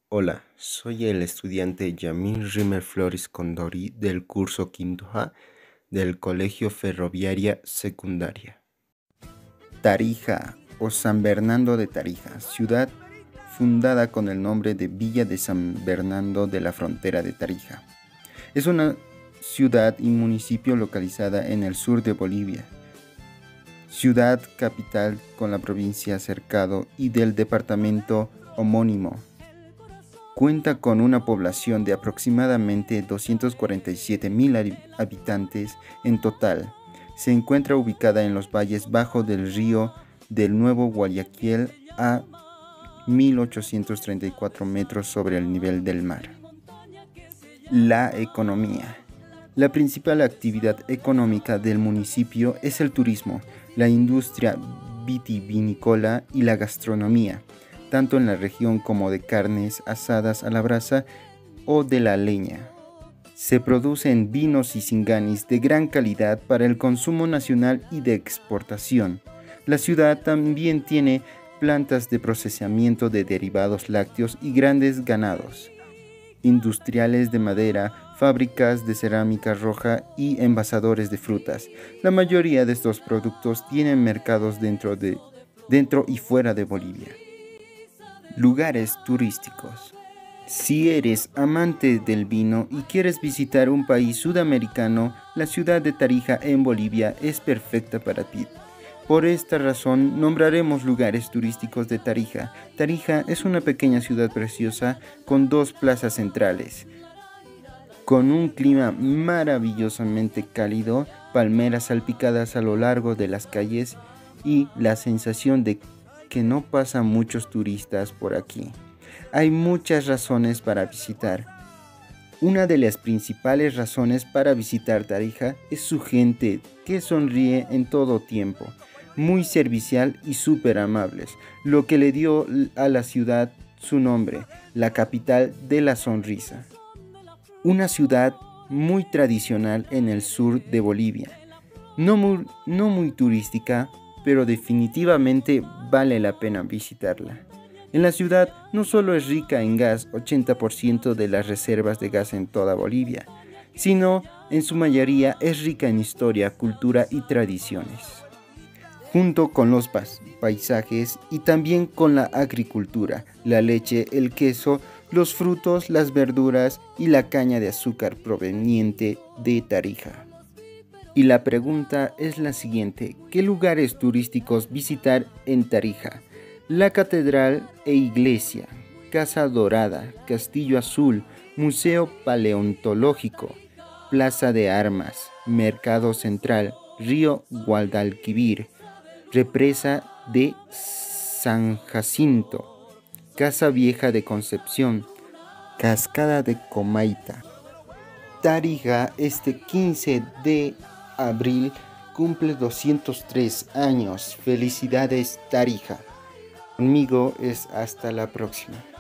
Hola, soy el estudiante Yamil Rimer Flores Condori del curso quinto A del Colegio Ferroviaria Secundaria. Tarija o San Bernardo de Tarija, ciudad fundada con el nombre de Villa de San Bernardo de la Frontera de Tarija. Es una ciudad y municipio localizada en el sur de Bolivia. Ciudad capital con la provincia Cercado y del departamento homónimo. Cuenta con una población de aproximadamente 247.000 habitantes en total. Se encuentra ubicada en los valles bajos del río del Nuevo Guayaquil a 1.834 metros sobre el nivel del mar. La economía. La principal actividad económica del municipio es el turismo, la industria vitivinícola y la gastronomía, tanto en la región como de carnes asadas a la brasa o de la leña. Se producen vinos y singanis de gran calidad para el consumo nacional y de exportación. La ciudad también tiene plantas de procesamiento de derivados lácteos y grandes ganados, industriales de madera, fábricas de cerámica roja y envasadores de frutas. La mayoría de estos productos tienen mercados dentro y fuera de Bolivia. Lugares turísticos. Si eres amante del vino y quieres visitar un país sudamericano, la ciudad de Tarija en Bolivia es perfecta para ti. Por esta razón nombraremos lugares turísticos de Tarija. Tarija es una pequeña ciudad preciosa con dos plazas centrales, con un clima maravillosamente cálido, palmeras salpicadas a lo largo de las calles y la sensación de que no pasan muchos turistas por aquí. Hay muchas razones para visitar. Una de las principales razones para visitar Tarija es su gente, que sonríe en todo tiempo, muy servicial y súper amables, lo que le dio a la ciudad su nombre, la capital de la sonrisa. Una ciudad muy tradicional en el sur de Bolivia, no muy turística, pero definitivamente vale la pena visitarla. En la ciudad no solo es rica en gas, 80% de las reservas de gas en toda Bolivia, sino en su mayoría es rica en historia, cultura y tradiciones, junto con los paisajes y también con la agricultura, la leche, el queso, los frutos, las verduras y la caña de azúcar proveniente de Tarija. Y la pregunta es la siguiente: ¿qué lugares turísticos visitar en Tarija? La Catedral e Iglesia, Casa Dorada, Castillo Azul, Museo Paleontológico, Plaza de Armas, Mercado Central, Río Guadalquivir, Represa de San Jacinto, Casa Vieja de Concepción, Cascada de Comaita. Tarija este 15 de abril cumple 203 años. Felicidades, Tarija. Conmigo es hasta la próxima.